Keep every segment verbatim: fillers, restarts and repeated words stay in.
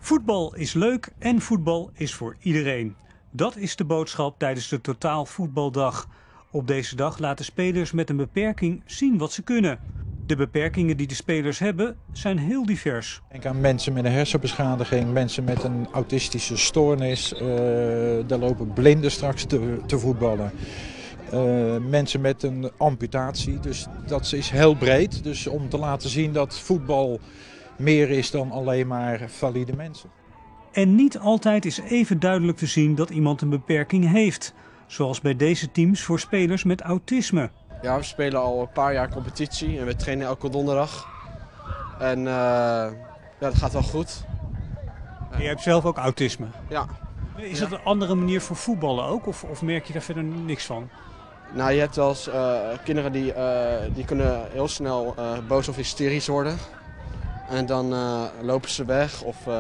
Voetbal is leuk en voetbal is voor iedereen. Dat is de boodschap tijdens de Totaal Voetbaldag. Op deze dag laten spelers met een beperking zien wat ze kunnen. De beperkingen die de spelers hebben zijn heel divers. Denk aan mensen met een hersenbeschadiging, mensen met een autistische stoornis. Uh, er lopen blinden straks te, te voetballen. Uh, mensen met een amputatie, dus dat is heel breed. Dus om te laten zien dat voetbal meer is dan alleen maar valide mensen. En niet altijd is even duidelijk te zien dat iemand een beperking heeft. Zoals bij deze teams voor spelers met autisme. Ja, we spelen al een paar jaar competitie en we trainen elke donderdag. En uh, ja, dat gaat wel goed. En je hebt zelf ook autisme? Ja. Is ja. dat een andere manier voor voetballen ook? Of, of merk je daar verder niks van? Nou, je hebt wel eens uh, kinderen die, uh, die kunnen heel snel uh, boos of hysterisch worden. En dan uh, lopen ze weg of uh,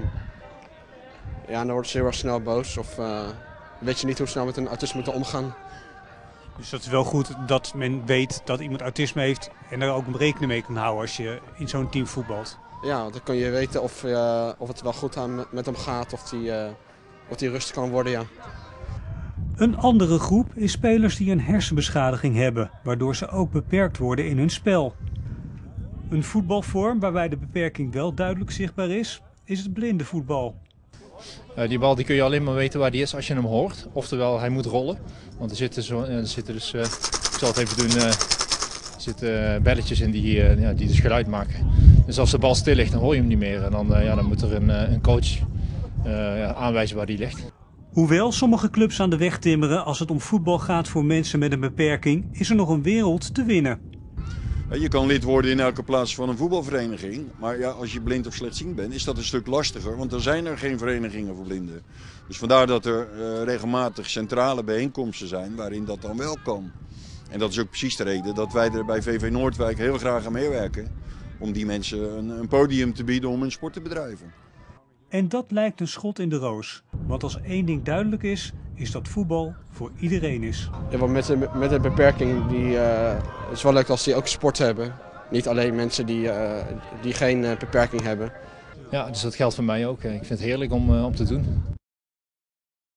ja, dan worden ze heel erg snel boos. Of uh, weet je niet hoe snel met een autisme te omgaan. Dus dat is wel goed dat men weet dat iemand autisme heeft en daar ook rekening mee kan houden als je in zo'n team voetbalt. Ja, dan kun je weten of, uh, of het wel goed met hem gaat, of hij uh, of die rustig kan worden. Ja. Een andere groep is spelers die een hersenbeschadiging hebben, waardoor ze ook beperkt worden in hun spel. Een voetbalvorm waarbij de beperking wel duidelijk zichtbaar is, is het blinde voetbal. Uh, die bal die kun je alleen maar weten waar die is als je hem hoort. Oftewel, hij moet rollen. Want er zitten, zo, er zitten dus, uh, ik zal het even doen, uh, er zitten belletjes in die, uh, ja, die dus geluid maken. Dus als de bal stil ligt, dan hoor je hem niet meer. En dan, uh, ja, dan moet er een, uh, een coach uh, ja, aanwijzen waar die ligt. Hoewel sommige clubs aan de weg timmeren als het om voetbal gaat voor mensen met een beperking, is er nog een wereld te winnen. Je kan lid worden in elke plaats van een voetbalvereniging, maar ja, als je blind of slechtziend bent is dat een stuk lastiger, want er zijn er geen verenigingen voor blinden. Dus vandaar dat er uh, regelmatig centrale bijeenkomsten zijn waarin dat dan wel kan. En dat is ook precies de reden dat wij er bij V V Noordwijk heel graag aan meewerken, om die mensen een, een podium te bieden om hun sport te bedrijven. En dat lijkt een schot in de roos. Want als één ding duidelijk is, is dat voetbal voor iedereen is. Ja, want met, een, met een beperking, die, uh, het is wel leuk als die ook sport hebben. Niet alleen mensen die, uh, die geen uh, beperking hebben. Ja, dus dat geldt voor mij ook. Ik vind het heerlijk om, uh, om te doen.